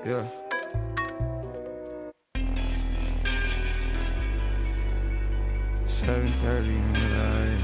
Yeah. $7:30 in the light.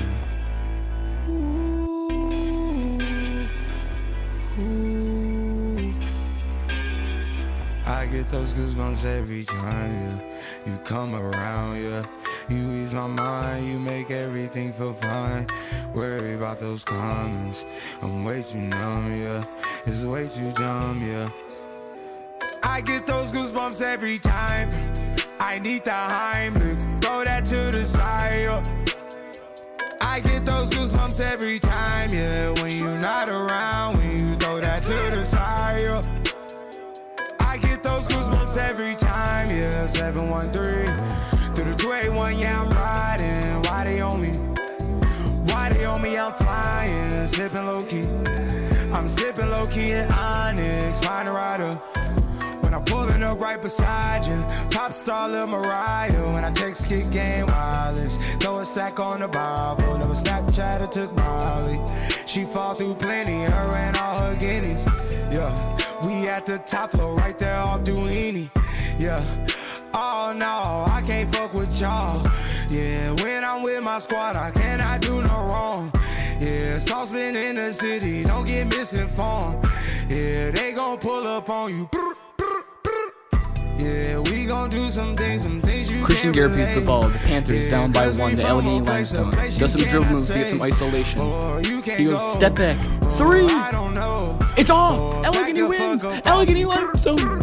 I get those goosebumps every time, yeah. You come around, yeah. You ease my mind, you make everything feel fine. Worry about those comments, I'm way too numb, yeah. It's way too dumb, yeah. I get those goosebumps every time. I need the Heimlich, throw that to the side, yeah. I get those goosebumps every time, yeah. When you're not around, when you throw that to the side, yeah. I get those goosebumps every time, yeah. 713 through the 281, yeah, I'm riding. Why they on me? Why they on me? I'm flying, sipping low key. I'm sipping low key in Onyx, find a rider. When I'm pulling up right beside you, pop star Lil Mariah. When I text kick game wireless, throw a stack on the Bible. Never Snapchat or took Molly. She fall through plenty, her and all her guineas. Yeah, we at the top floor, right there off Duini. Yeah, oh no, I can't fuck with y'all. Yeah, when I'm with my squad, I cannot do no wrong. Yeah, saucepan in the city, don't get misinformed. Yeah, they gon' pull up on you. Yeah, we gon' do some things you Christian can't Garrett relate. beat the ball. The Panthers down by 1 to Allegheny Limestone. Does some dribble moves to get some isolation. He goes step back. 3! It's off! Allegheny wins! Allegheny Limestone!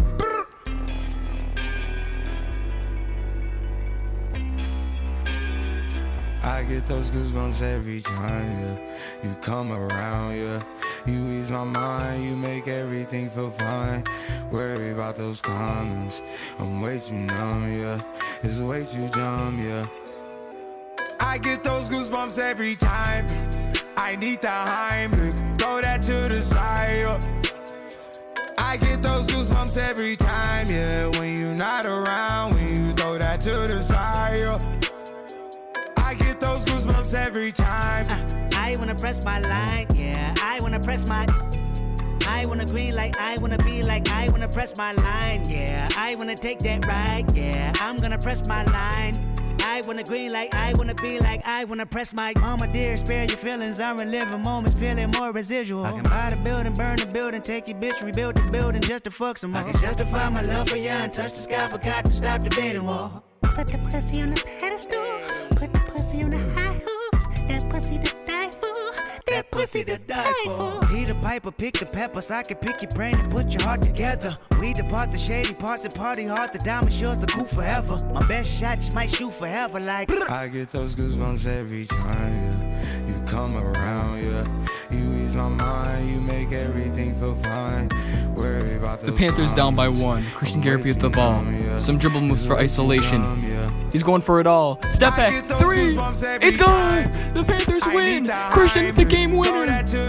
I get those goosebumps every time, yeah. You come around, yeah. You ease my mind, you make everything feel fine. Worry about those comments, I'm way too numb, yeah. It's way too dumb, yeah. I get those goosebumps every time. I need the Heimlich, throw that to the side, yeah. I get those goosebumps every time, yeah. When you're not around, when you throw that to the side, yeah. I get those goosebumps every time. I wanna press my line, yeah. I wanna press my. I wanna green like I wanna be like I wanna press my line, yeah. I wanna take that ride, yeah. I'm gonna press my line. I wanna green like I wanna be like I wanna press my. Mama dear, spare your feelings. I'm reliving moments, feeling more residual. I can buy the building, burn the building, take your bitch, rebuild the building just to fuck some more. I can justify my love for you and touch the sky, forgot to stop the bidding war. Put the pussy on the pedestal. Put the pussy on the high horse. That pussy to die for. That pussy to die for. Peter Piper, pick the peppers. I can pick your brain and put your heart together. We depart the shady parts and party hard. The diamond shows the cool forever. My best shot just might shoot forever like. I get those goosebumps every time, yeah. You come around, yeah. You ease my mind, you make everything feel fine. Worry about The Panthers down by 1. Christian Garrett beat the ball. Some dribble moves for isolation. He's going for it all. Step back. 3! It's good! The Panthers win! Christian, the game winner!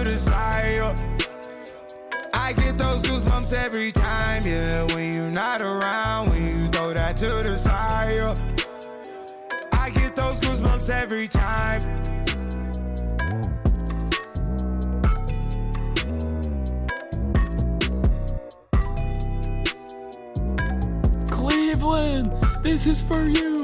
I get those goosebumps every time, yeah. When you're not around, when you throw that to the side, yeah. I get those goosebumps every time. Cleveland, this is for you!